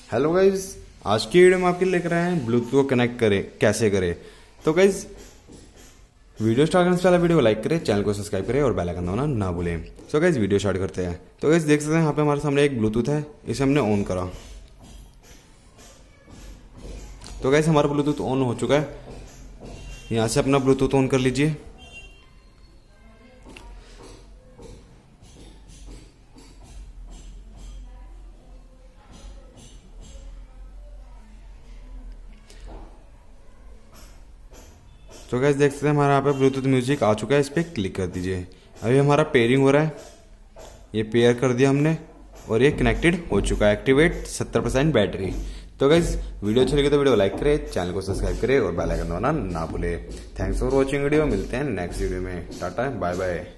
Hello guys, आज की video में आपके लिए लेकर आए हैं ब्लूटूथ को कनेक्ट करें कैसे करें। तो गाइज वीडियो स्टार्ट करने से पहले वीडियो को लाइक करें, चैनल को सब्सक्राइब करें और बेल आइकन दबाना ना भूलें। तो गाइज वीडियो स्टार्ट करते हैं। तो गाइज देख सकते हैं यहाँ पे हमारे सामने एक ब्लूटूथ है, इसे हमने ऑन करा। तो गाइज हमारा ब्लूटूथ ऑन हो चुका है। यहाँ से अपना ब्लूटूथ ऑन कर लीजिए। तो गाइस देख सकते हैं हमारा यहाँ पे ब्लूटूथ म्यूजिक आ चुका है, इस पर क्लिक कर दीजिए। अभी हमारा पेयरिंग हो रहा है, ये पेयर कर दिया हमने और ये कनेक्टेड हो चुका है। Activate 70% battery. तो गाइस वीडियो अच्छी लगी तो वीडियो को लाइक करें, चैनल को सब्सक्राइब करें और बेल आइकन दबाना ना भूले। थैंक्स फॉर वॉचिंग वीडियो, मिलते हैं नेक्स्ट वीडियो में। Tata bye bye.